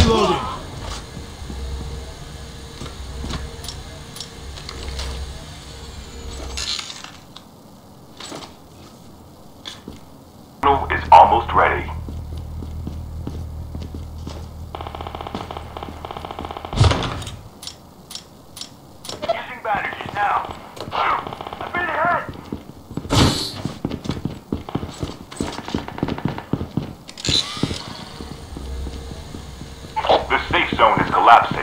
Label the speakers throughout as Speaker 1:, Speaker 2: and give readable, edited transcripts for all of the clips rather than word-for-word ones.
Speaker 1: Reloading.
Speaker 2: Is almost ready. Using bandages now. I've been hit! The safe zone is collapsing.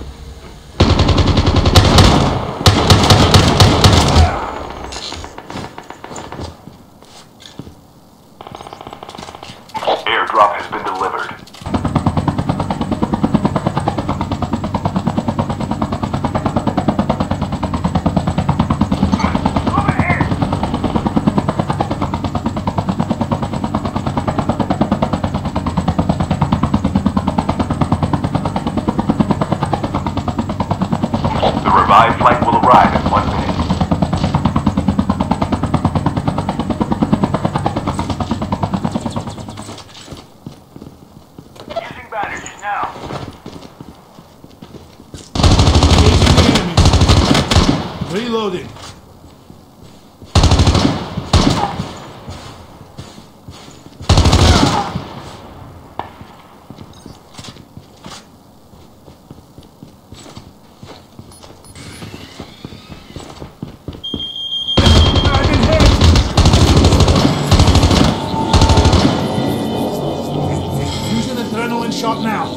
Speaker 2: Airdrop has been delivered. Over here! The revived flight will arrive in 1 minute. Bandages now.
Speaker 1: Engaging the enemy. Reloading. I've been hit. Use an adrenaline shot now.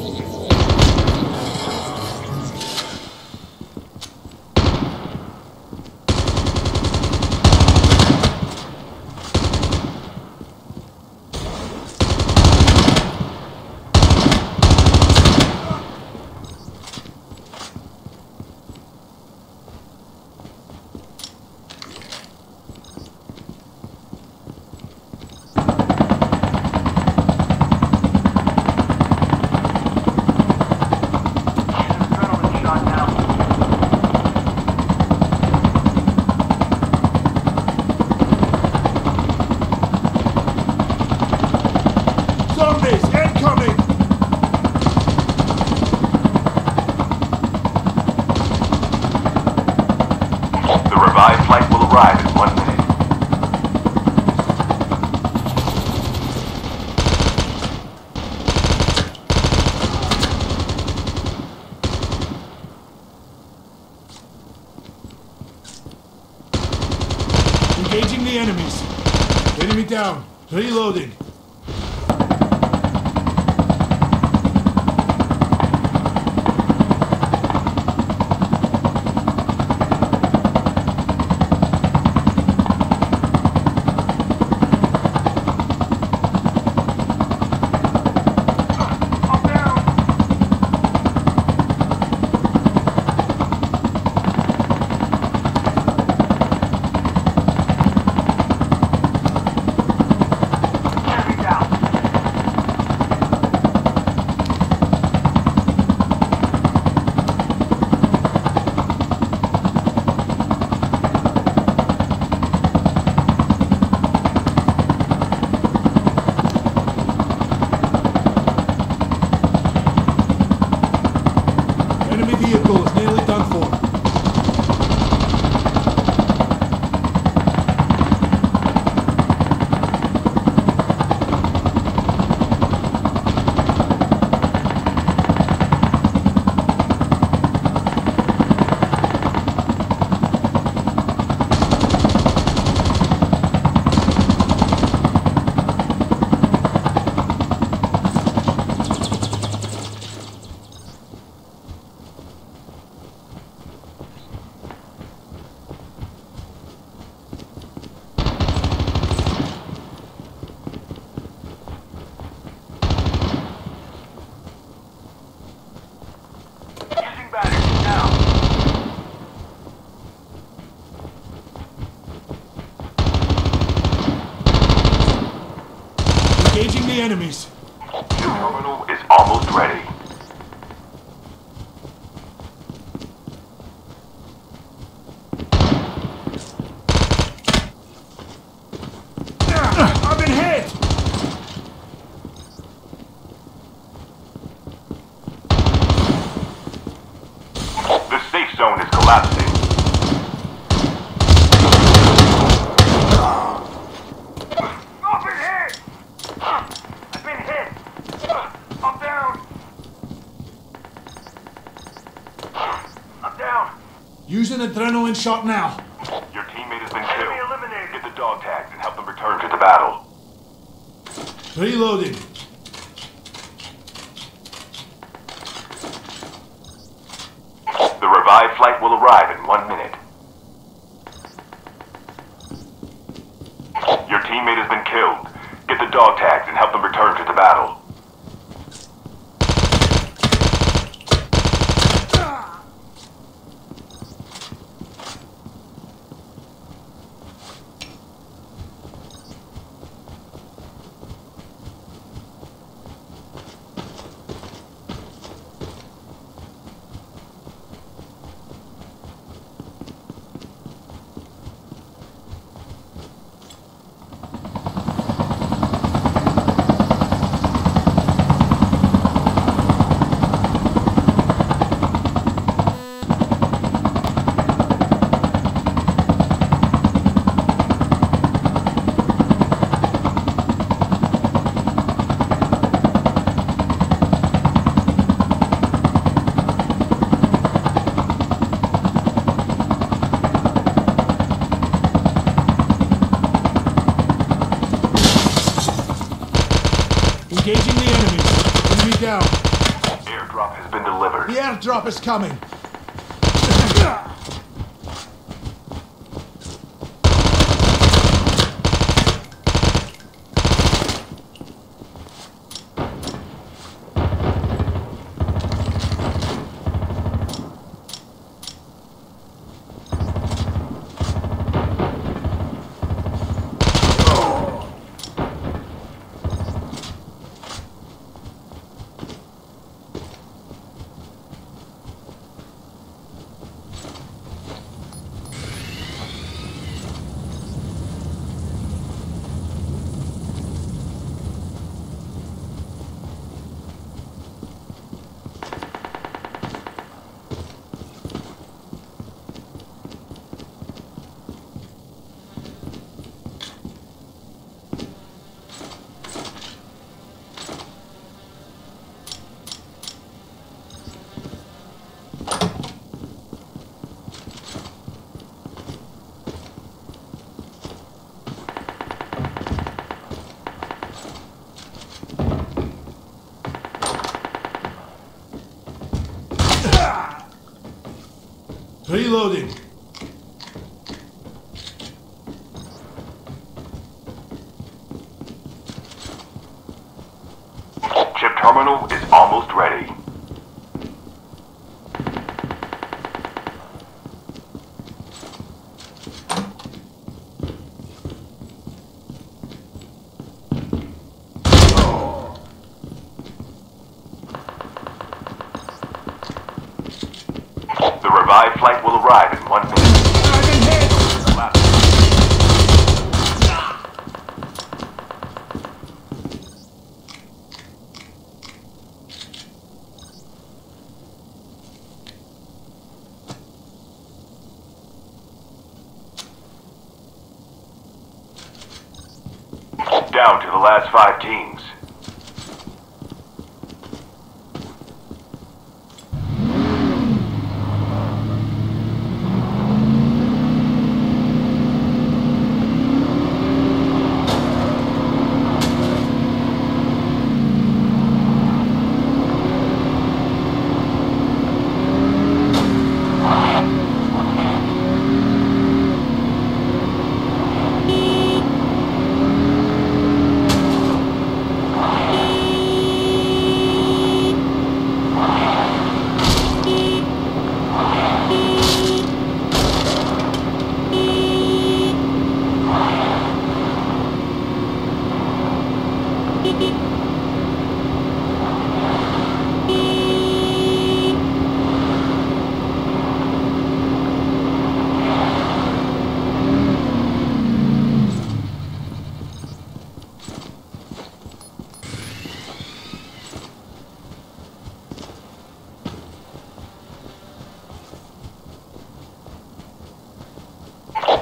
Speaker 1: Zombies incoming!
Speaker 2: The revived flight will arrive in 1 minute.
Speaker 1: Engaging the enemies. Enemy down. Reloading. Enemy vehicle is nearly done for. Engaging the enemies.
Speaker 2: Terminal is almost ready.
Speaker 1: I've been hit!
Speaker 2: zone is collapsing. I've been hit! I've been hit! I'm down! I'm down!
Speaker 1: Use an adrenaline shot now.
Speaker 2: Your teammate has been killed. Enemy eliminated. Get the dog tags and help them return to the battle.
Speaker 1: Reloading.
Speaker 2: The revived flight will arrive in 1 minute. Your teammate has been killed. Get the dog tags and help them return to the battle.
Speaker 1: Engaging the enemies. Enemy down.
Speaker 2: Airdrop has been delivered.
Speaker 1: The airdrop is coming. Reloading.
Speaker 2: Chip terminal is almost ready. The revived flight will arrive in 1 minute.
Speaker 1: I've been hit.
Speaker 2: Down to the last 5 teams.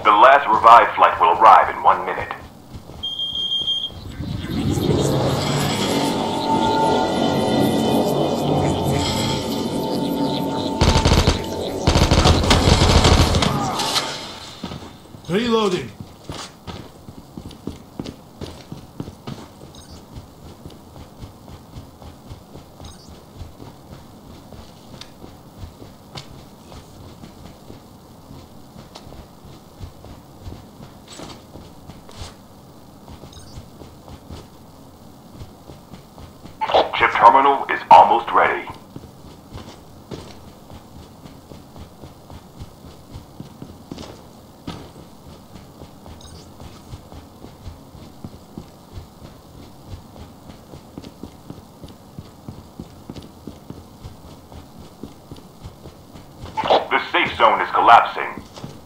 Speaker 2: The last revived flight will arrive in 1 minute.
Speaker 1: Reloading.
Speaker 2: Chip terminal is almost ready. The safe zone is collapsing.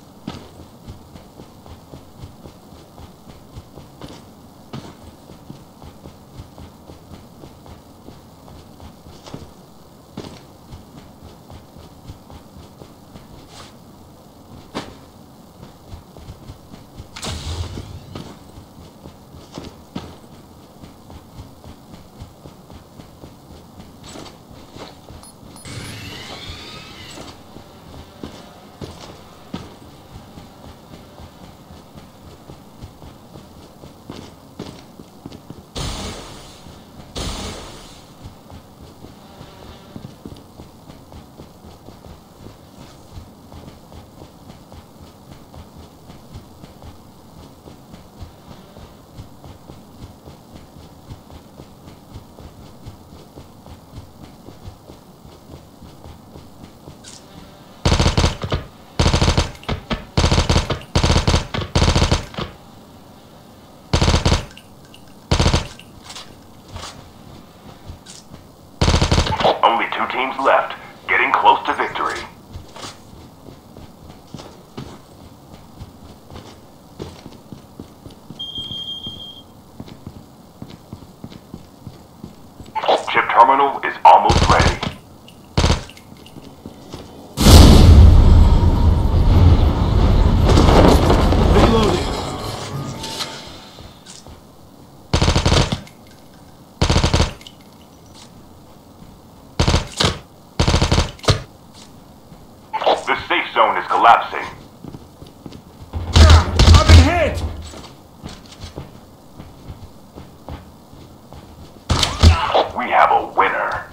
Speaker 2: Only 2 teams left, getting close to victory. Chip terminal is almost ready.
Speaker 1: Reloading.
Speaker 2: The safe zone is collapsing.
Speaker 1: I've been hit!
Speaker 2: We have a winner.